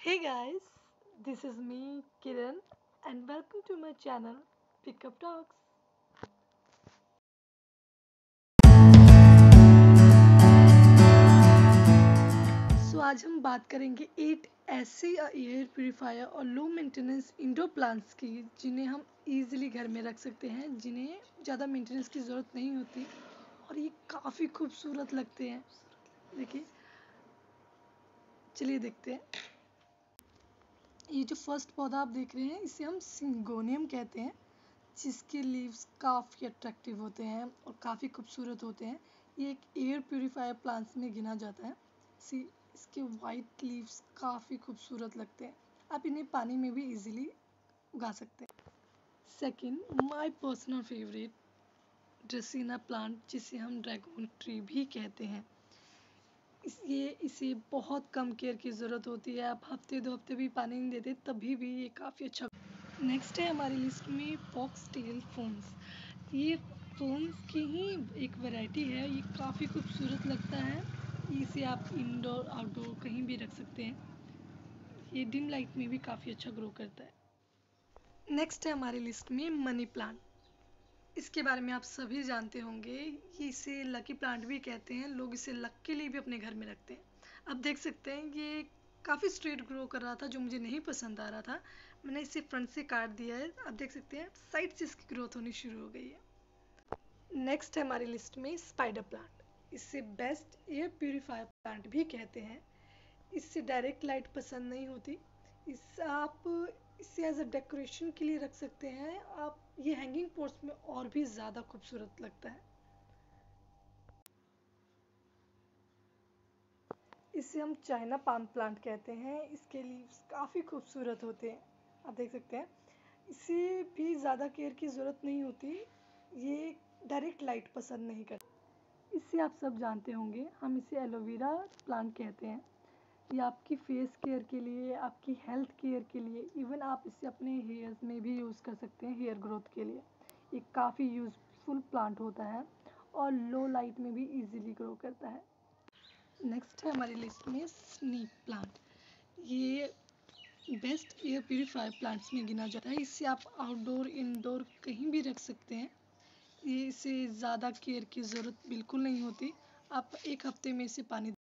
Hey guys, this is me Kiran and welcome to my channel Pickup Talks. आज हम बात करेंगे 8 ऐसे एयर प्यूरिफायर और लो मेंटेनेंस इंडोर प्लांट्स की जिन्हें हम इजीली घर में रख सकते हैं, जिन्हें ज़्यादा मेंटेनेंस की ज़रूरत नहीं होती और ये काफ़ी खूबसूरत लगते हैं। देखिए, चलिए देखते हैं। ये जो फर्स्ट पौधा आप देख रहे हैं इसे हम सिंगोनियम कहते हैं, जिसके लीव्स काफ़ी अट्रैक्टिव होते हैं और काफ़ी खूबसूरत होते हैं। ये एक एयर प्यूरिफायर प्लांट्स में गिना जाता है। सी इसके वाइट लीव्स काफ़ी खूबसूरत लगते हैं। आप इन्हें पानी में भी इजीली उगा सकते हैं। Second, my personal favourite dracaena plant, जिसे हम ड्रैगन ट्री भी कहते हैं। इसे बहुत कम केयर की ज़रूरत होती है। आप हफ्ते 2 हफ्ते भी पानी नहीं देते तभी भी ये काफ़ी अच्छा। नेक्स्ट है हमारी लिस्ट में फॉक्सटेल फर्न्स। ये फर्न्स की ही एक वैरायटी है। ये काफ़ी खूबसूरत लगता है। इसे आप इंडोर आउटडोर कहीं भी रख सकते हैं। ये डिम लाइट में भी काफ़ी अच्छा ग्रो करता है। नेक्स्ट है हमारी लिस्ट में मनी प्लांट। इसके बारे में आप सभी जानते होंगे। ये इसे लकी प्लांट भी कहते हैं। लोग इसे लक के लिए भी अपने घर में रखते हैं। आप देख सकते हैं ये काफ़ी स्ट्रेट ग्रो कर रहा था, जो मुझे नहीं पसंद आ रहा था। मैंने इसे फ्रंट से काट दिया है। आप देख सकते हैं साइड से इसकी ग्रोथ होनी शुरू हो गई है। नेक्स्ट है हमारी लिस्ट में स्पाइडर प्लांट। इसे बेस्ट एयर प्यूरिफायर प्लांट भी कहते हैं। इससे डायरेक्ट लाइट पसंद नहीं होती। आप इसे एज अ डेकोरेशन के लिए रख सकते हैं। आप ये हैंगिंग पोट्स में और भी ज़्यादा खूबसूरत लगता है। इसे हम चाइना पाम प्लांट कहते हैं। इसके लीव्स काफ़ी खूबसूरत होते हैं। आप देख सकते हैं इसे भी ज़्यादा केयर की ज़रूरत नहीं होती। ये डायरेक्ट लाइट पसंद नहीं करता। इससे आप सब जानते होंगे, हम इसे एलोवेरा प्लांट कहते हैं। ये आपकी फेस केयर के लिए, आपकी हेल्थ केयर के लिए, इवन आप इसे अपने हेयर्स में भी यूज़ कर सकते हैं हेयर ग्रोथ के लिए। ये काफ़ी यूज़फुल प्लांट होता है और लो लाइट में भी इजीली ग्रो करता है। नेक्स्ट है हमारी लिस्ट में स्नेक प्लांट। ये बेस्ट एयर प्यूरिफायर प्लांट्स में गिना जाता है। इसे आप आउटडोर इंडोर कहीं भी रख सकते हैं। ये इसे ज़्यादा केयर की ज़रूरत बिल्कुल नहीं होती। आप एक हफ्ते में इसे पानी